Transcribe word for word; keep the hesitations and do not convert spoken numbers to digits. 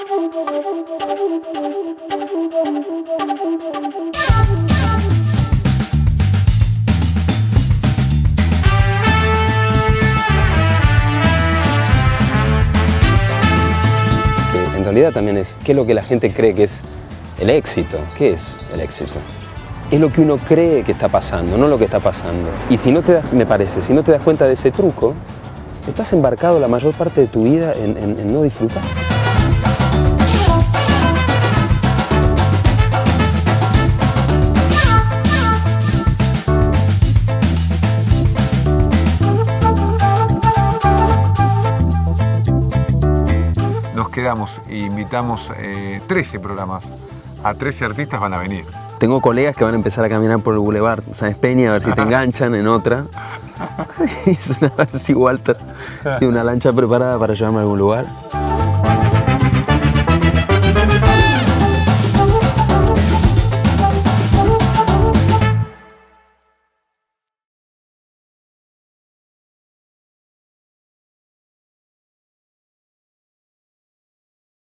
En realidad también es qué es lo que la gente cree que es el éxito. ¿Qué es el éxito? Es lo que uno cree que está pasando, no lo que está pasando. Y si no te das, me parece, si no te das cuenta de ese truco, estás embarcado la mayor parte de tu vida en, en, en no disfrutar. Nos quedamos e invitamos eh, trece programas. A trece artistas van a venir. Tengo colegas que van a empezar a caminar por el Boulevard Sáenz Peña a ver si te enganchan en otra. Es una vez si Walter tiene una lancha preparada para llevarme a algún lugar.